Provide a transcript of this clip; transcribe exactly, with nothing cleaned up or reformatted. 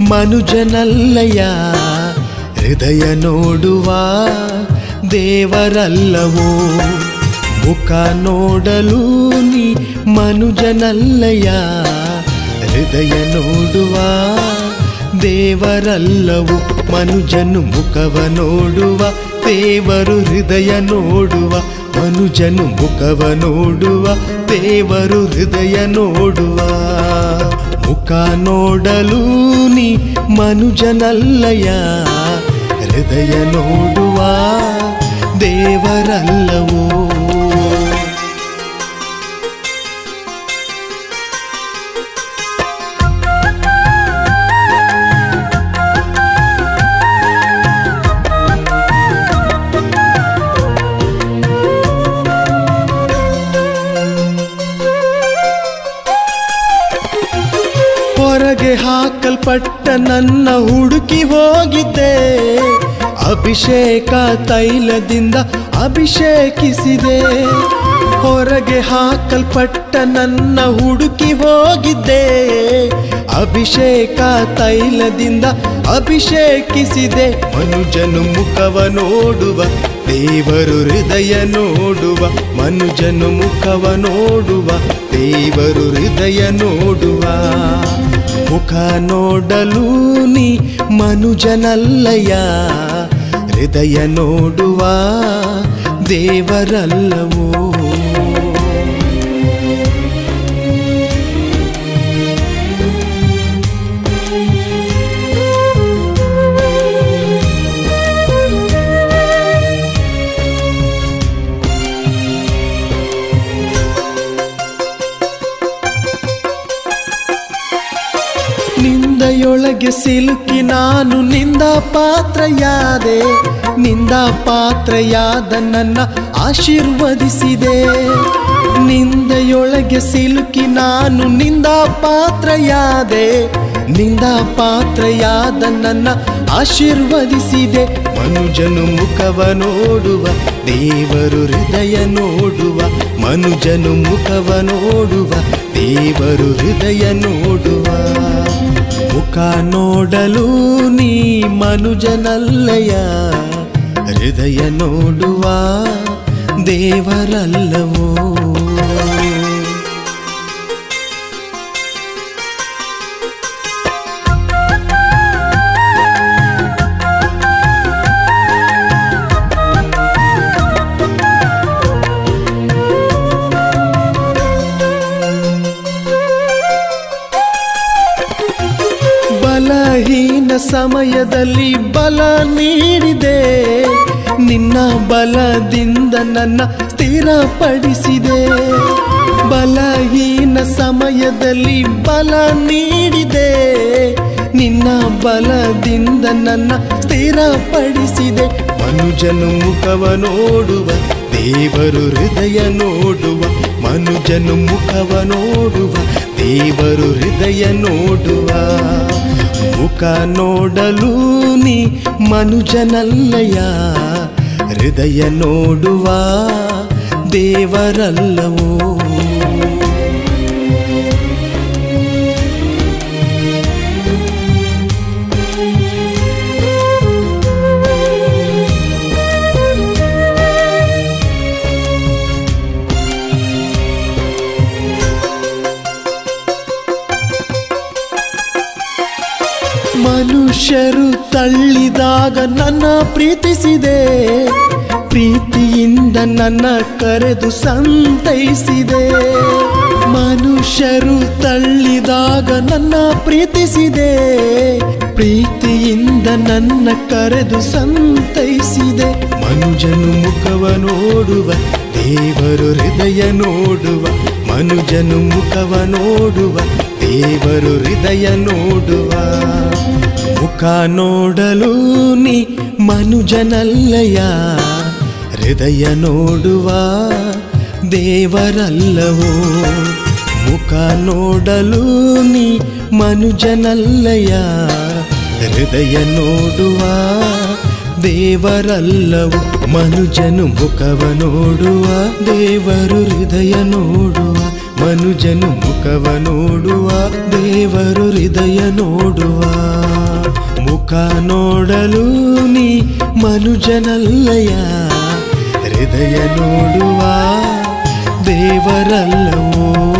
ಮನುಜನಲ್ಲಯ ಹೃದಯ ನೋಡುವ ದೇವರಲ್ಲವೋ ಮುಖ ನೋಡಲು ನೀ ಮನುಜನಲ್ಲಯ ಹೃದಯ ನೋಡುವ ದೇವರಲ್ಲವೋ ಮನುಜನು ಮುಖವ ನೋಡುವ ದೇವರು ಹೃದಯ ನೋಡುವ ಮನುಜನು ಮುಖವ ನೋಡುವ ದೇವರು ಹೃದಯ ನೋಡುವ ಮುಖ ನೋಡಲು ನೀ ಮನುಜನಲ್ಲಯ ಹೃದಯ ನೋಡುವ ದೇವರಲ್ಲವೋ ಹೊರಗೆ ಹಾಕಲ್ಪಟ್ಟ ನನ್ನ ಹುಡುಕಿ ಹೋಗಿದ್ದೆ ಅಭಿಷೇಕ ತೈಲದಿಂದ ಅಭಿಷೇಕಿಸಿದೆ ಹೊರಗೆ ಹಾಕಲ್ಪಟ್ಟ ನನ್ನ ಹುಡುಕಿ ಹೋಗಿದ್ದೆ ಅಭಿಷೇಕ ತೈಲದಿಂದ ಅಭಿಷೇಕಿಸಿದೆ ಮನುಜನು ಮುಖವ ನೋಡುವ ದೇವರು ಹೃದಯ ನೋಡುವ ಮನುಜನು ಮುಖವ ನೋಡುವ ದೇವರು ಹೃದಯ ನೋಡುವ ಮುಖ ನೋಡಲು ನೀ ಮನುಜನಲ್ಲಯ ಹೃದಯ ನೋಡುವ ದೇವರಲ್ಲವೋ ನಿಂದೆಯೊಳಗೆ ಸಿಲುಕಿ ನಾನು ನಿಂದ ಪಾತ್ರಯಾದೆ ನಿಂದ ಪಾತ್ರಯಾದ ನನ್ನ ಆಶೀರ್ವದಿಸಿದೆ ನಿಂದೆಯೊಳಗೆ ಸಿಲುಕಿ ನಾನು ನಿಂದ ಪಾತ್ರಯಾದೆ ನಿಂದ ಪಾತ್ರಯಾದ ನನ್ನ ಆಶೀರ್ವದಿಸಿದೆ ಮನುಜನು ಮುಖವ ನೋಡುವ ದೇವರು ಹೃದಯ ನೋಡುವ ಮನುಜನು ಮುಖವ ನೋಡುವ ದೇವರು ಹೃದಯ ನೋಡುವ ಮುಖ ನೋಡಲು ನೀ ಮನುಜನಲ್ಲಯ ಹೃದಯ ನೋಡುವ ದೇವರಲ್ಲವೋ ಬಲಹೀನ ಸಮಯದಲ್ಲಿ ಬಲ ನೀಡಿದೆ ನಿನ್ನ ಬಲದಿಂದ ನನ್ನ ಸ್ಥಿರಪಡಿಸಿದೆ ಬಲಹೀನ ಸಮಯದಲ್ಲಿ ಬಲ ನೀಡಿದೆ ನಿನ್ನ ಬಲದಿಂದ ನನ್ನ ಸ್ಥಿರಪಡಿಸಿದೆ ಮನುಜನು ಮುಖವ ನೋಡುವ ದೇವರು ಹೃದಯ ನೋಡುವ ಮನುಜನು ಮುಖವ ನೋಡುವ ದೇವರು ಹೃದಯ ನೋಡುವ ಮುಖ ನೋಡಲು ನೀ ಮನುಜನಲ್ಲಯ ಹೃದಯ ನೋಡುವ ದೇವರಲ್ಲವೋ ಮನುಷ್ಯರು ತಳ್ಳಿದಾಗ ನನ್ನ ಪ್ರೀತಿಸಿದೆ ಪ್ರೀತಿಯಿಂದ ನನ್ನ ಕರೆದು ಸಂತೈಸಿದೆ ಮನುಷ್ಯರು ತಳ್ಳಿದಾಗ ನನ್ನ ಪ್ರೀತಿಸಿದೆ ಪ್ರೀತಿಯಿಂದ ನನ್ನ ಕರೆದು ಸಂತೈಸಿದೆ ಮನುಜನು ಮುಖವ ನೋಡುವ ದೇವರು ಹೃದಯ ನೋಡುವ ಮನುಜನು ಮುಖವ ನೋಡುವ ದೇವರು ಹೃದಯ ನೋಡುವ ಮುಖ ನೋಡಲು ನೀ ಮನುಜನಲ್ಲಯ ಹೃದಯ ನೋಡುವ ದೇವರಲ್ಲವೋ ಮುಖ ನೋಡಲು ನೀ ಮನುಜನಲ್ಲಯ ಹೃದಯ ನೋಡುವ ದೇವರಲ್ಲವೋ ಮನುಜನು ಮುಖವ ನೋಡುವ ದೇವರು ಹೃದಯ ನೋಡುವ ಮನುಜನು ಮುಖವ ನೋಡುವ ದೇವರು ಹೃದಯ ನೋಡುವ ನೋಡಲು ನೀ ಮನುಜನಲ್ಲಯ ಹೃದಯ ನೋಡುವ ದೇವರಲ್ಲವೋ